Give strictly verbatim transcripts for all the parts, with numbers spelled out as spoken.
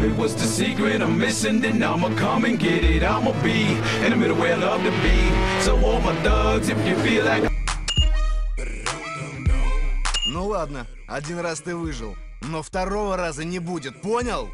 it was the secret I'm missing, then I'ma come and get it. I'ma be in the middle where I love to be. So all my thugs, if you feel like... Ну ладно, один раз ты выжил, но второго раза не будет, понял?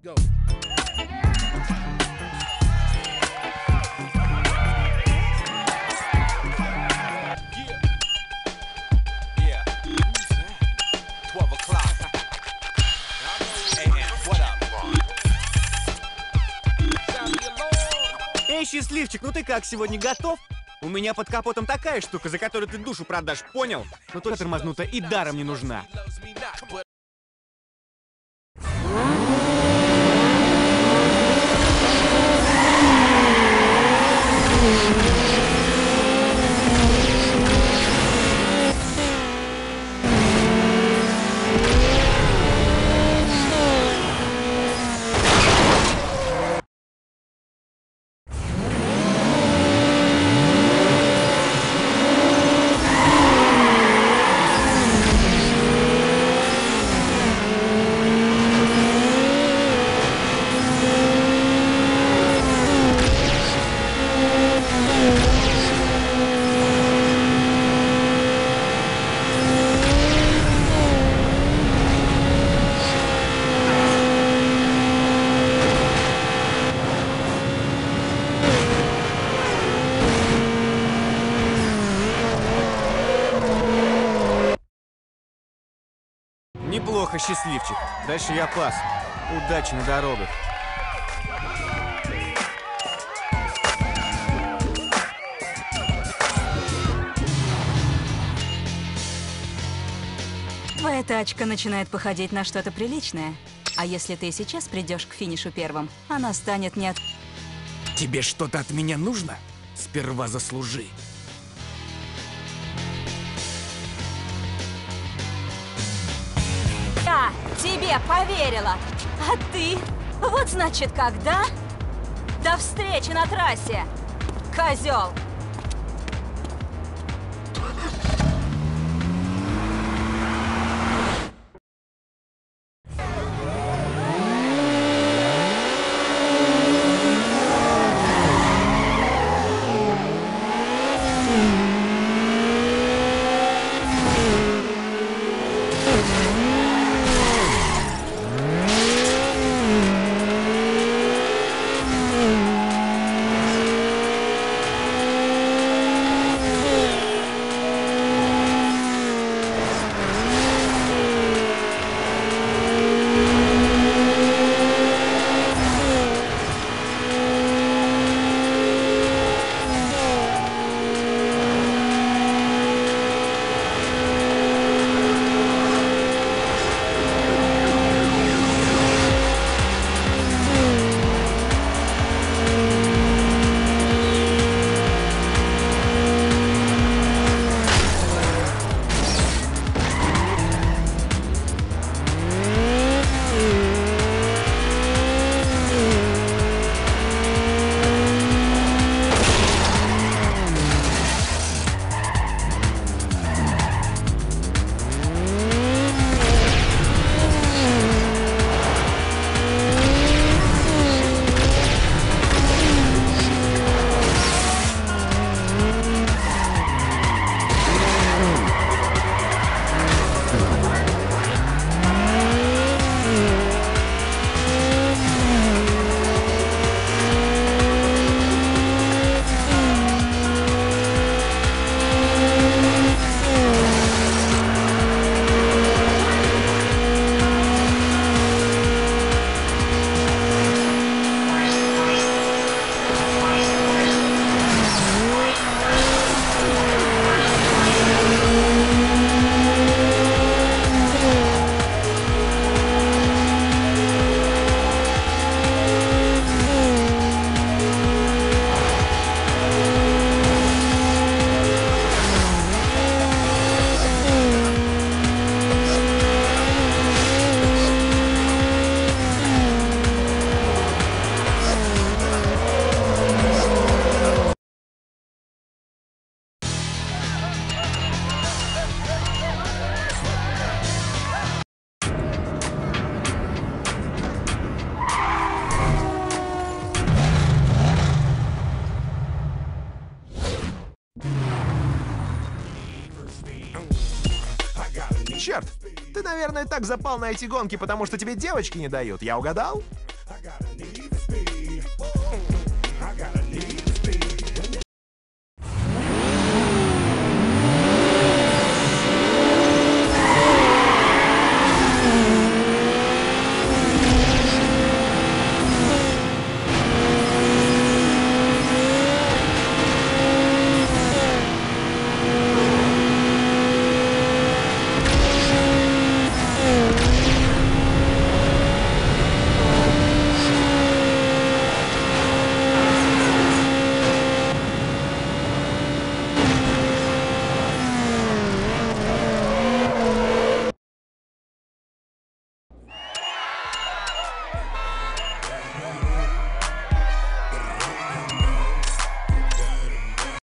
Эй, счастливчик, ну ты как, сегодня готов? У меня под капотом такая штука, за которую ты душу продашь, понял? Но только тормознута и даром не нужна. Неплохо, счастливчик. Дальше я пас. Удачи на дорогах. Твоя тачка начинает походить на что-то приличное. А если ты сейчас придешь к финишу первым, она станет не от... Тебе что-то от меня нужно? Сперва заслужи. Я тебе поверила! А ты? Вот значит когда? До встречи на трассе, козел! Черт, ты, наверное, так запал на эти гонки, потому что тебе девочки не дают. Я угадал? I got a need for speed.